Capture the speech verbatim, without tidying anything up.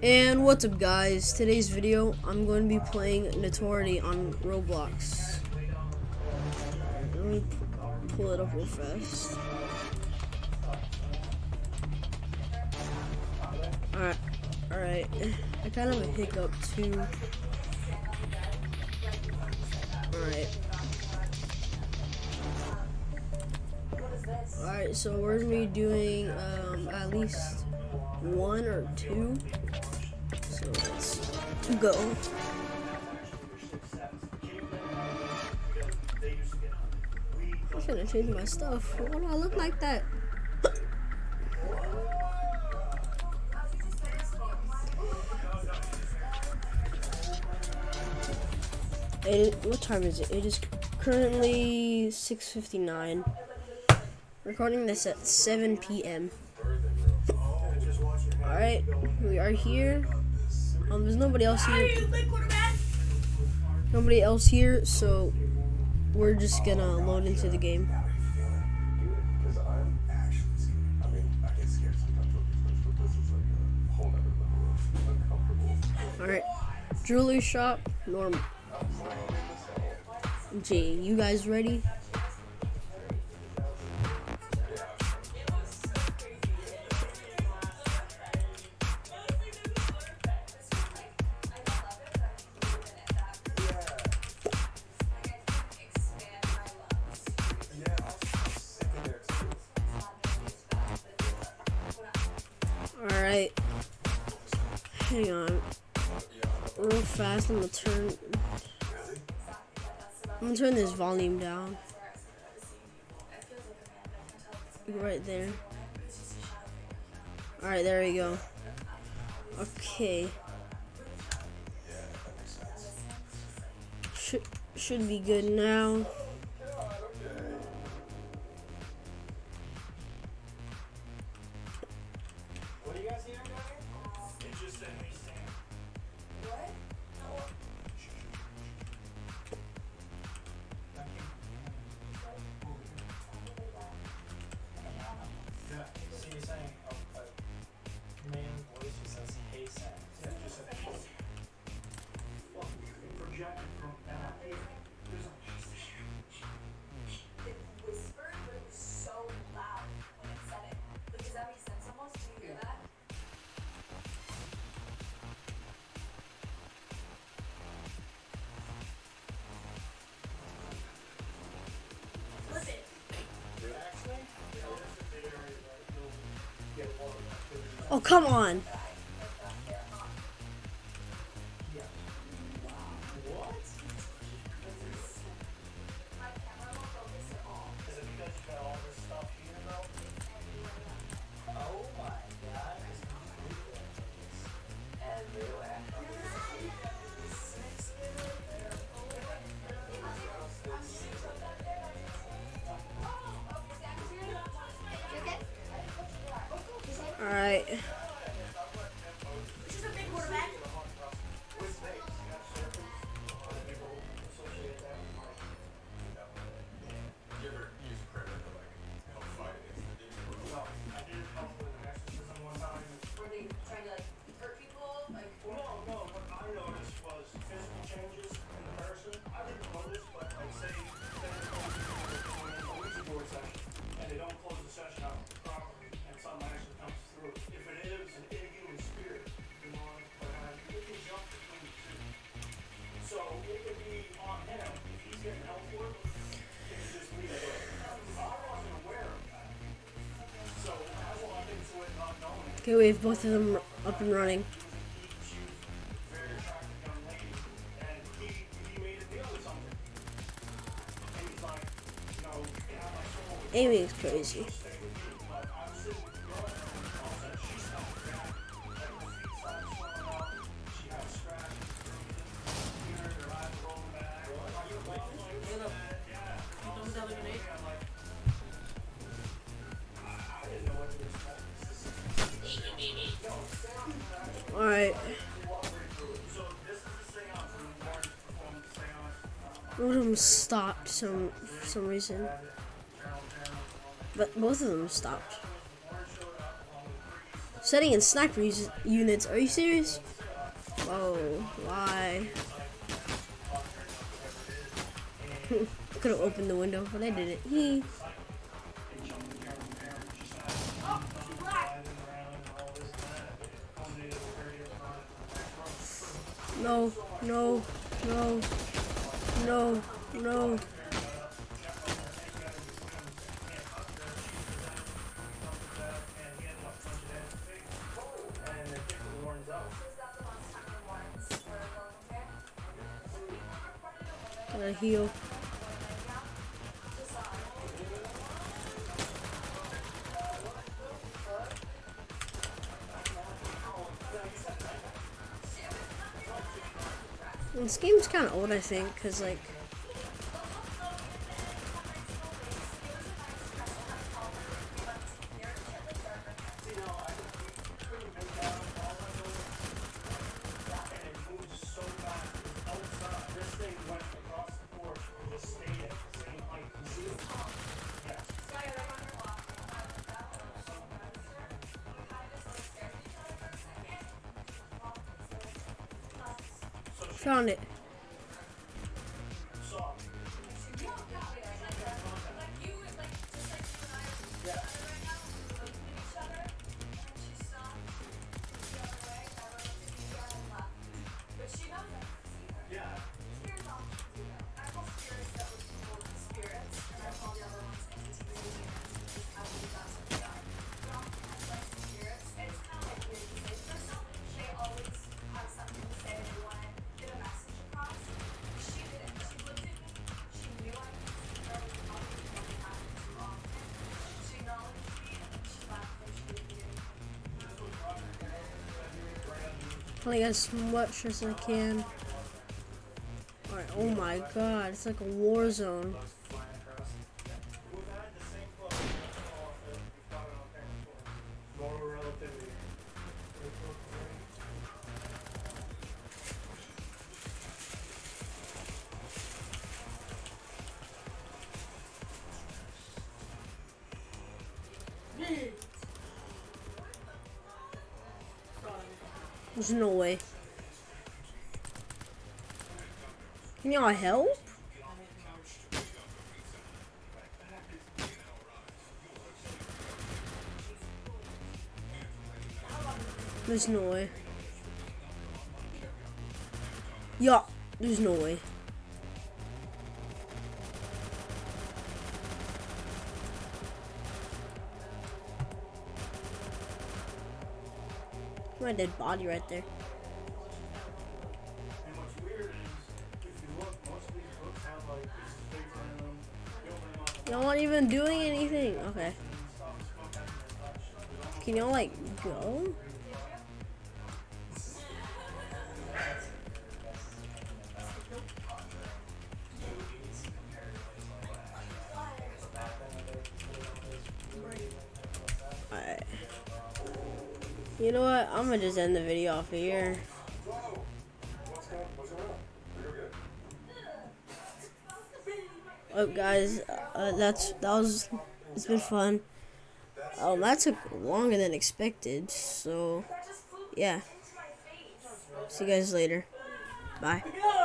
And what's up, guys? Today's video, I'm going to be playing Notoriety on Roblox. Let me pull it up real fast. Alright, alright. I kind of have a hiccup too. Alright. Alright, so we're going to be doing um, at least one or two. So let's go. I'm gonna change my stuff. Why do I look like that? It, what time is it? It is currently six fifty-nine. Recording this at seven P M Alright, we are here. Um, there's nobody else here. Nobody else here, so we're just gonna load into the game. Alright, jewelry shop, normal. Jay, you guys ready? Alright, hang on, real fast, I'm gonna turn, I'm gonna turn this volume down, right there. Alright, there we go. Okay, should, should be good now. Oh, come on. All right. Okay, we have both of them up and running. Amy is crazy. Alright. One of them stopped some for some reason. But both of them stopped. setting in sniper us units. Are you serious? Whoa, why? Could have opened the window, but I didn't. He. No, no, no, no, no. Gotta heal. This game's kind of old, I think, because, like, found it. Like as much as I can. Alright, oh my god, it's like a war zone. There's no way. Can y'all help? There's no way. Yeah, there's no way. My dead body right there. Y'all aren't even doing anything. Okay. Can y'all like go? Alright. You know what? I'm gonna just end the video off of here. Oh, guys, uh, that's that was. It's been fun. Um, that took longer than expected. So, yeah. See you guys later. Bye.